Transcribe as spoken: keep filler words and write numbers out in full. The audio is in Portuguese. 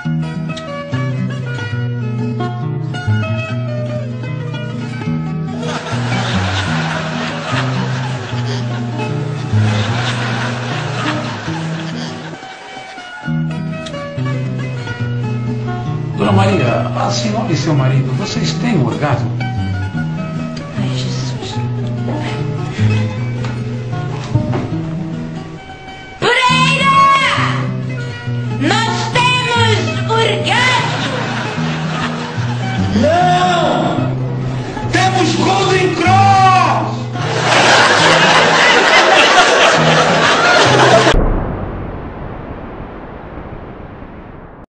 Dona Maria, a senhora e seu marido, vocês têm um orgasmo? Ai, Jesus. Pereira! Nós temos orgasmo! Não!